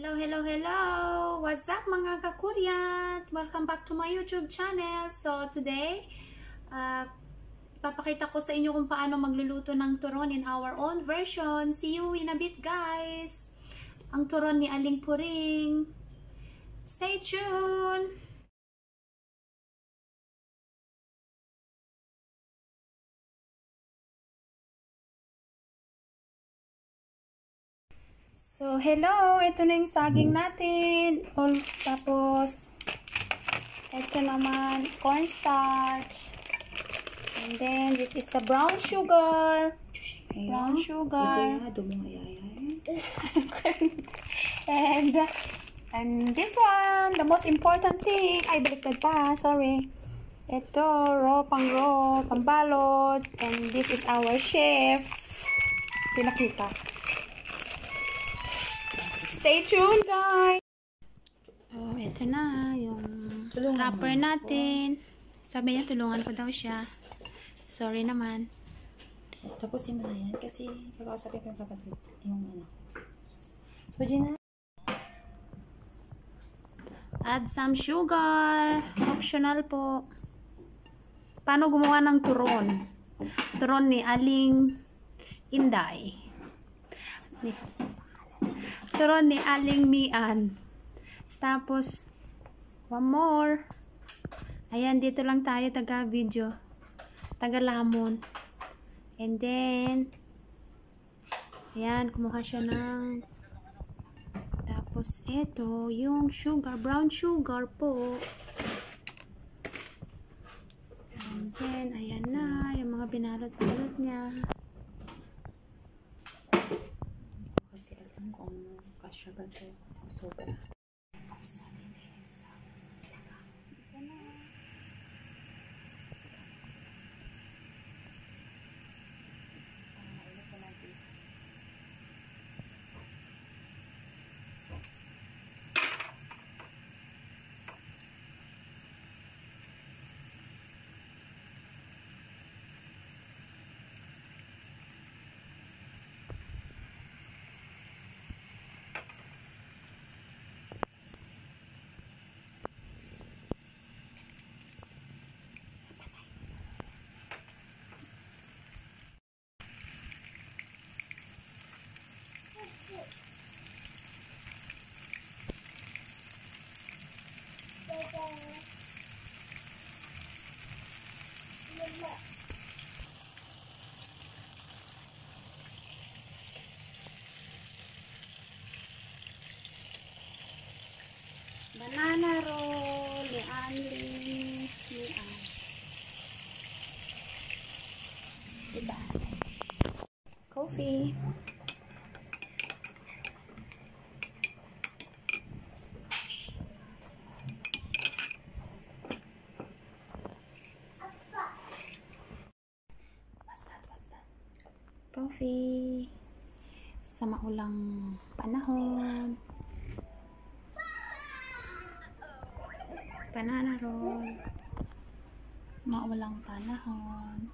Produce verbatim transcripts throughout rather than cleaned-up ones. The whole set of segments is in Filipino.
Hello, hello, hello! What's up mga ka-Korean? Welcome back to my YouTube channel. So today, uh, papakita ko sa inyo kung paano magluluto ng turon in our own version. See you in a bit, guys! Ang turon ni Aling Puring. Stay tuned! So, hello! Ito na yung saging natin. All, tapos, ito naman, cornstarch. And then, this is the brown sugar. Brown sugar. and, and this one, the most important thing. Ay, baliktad pa. Sorry. Ito, raw, pang raw, pambalot. And this is our chef. Pinakita. Stay tuned, guys! Oh, ito na yung wrapper natin. Sabi niya, tulungan ko daw siya. Sorry naman. Tapos yung na yan kasi kakausapin ko yung kapatid. Yung ano. So, Gina. Add some sugar. Optional po. Paano gumawa ng turon? Turon ni Aling Inday. Ni Turon ni Aling Mian. Tapos, one more. Ayan, dito lang tayo taga-video. Taga-lamon. And then, ayan, kumuha siya ng tapos, ito, yung sugar, brown sugar po. And then, ayan na, yung mga binalot-balot niya. Kasi alam kung kasya ba ito o sobra. Banana roll ni Aling Mian. Diba? Coffee. Coffee sa maulang panahon. Banana roll. Maulang panahon.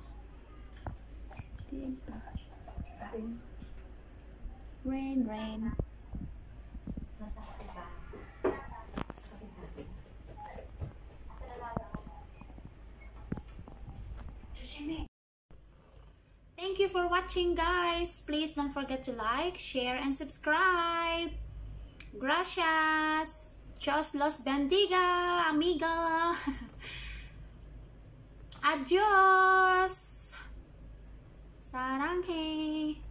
Diba? Rain, rain. Thank you for watching, guys. Please don't forget to like, share, and subscribe. Gracias. Dios los bendiga, amiga. Adios. Saranghe.